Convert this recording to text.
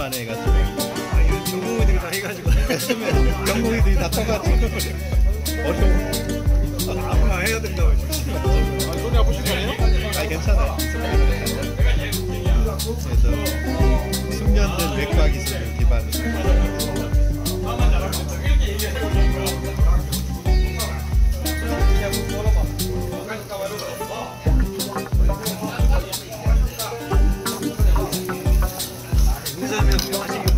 만에 해가지고 전공의들이 다 해가지고 전공의들이 다 쳐가지고 어려워. 아무나 해야 된다고. 손이 아프신 거 아니에요? 아니 괜찮아요. 그래서 숙련된 외과 기술을 기반으로 의사면 하시기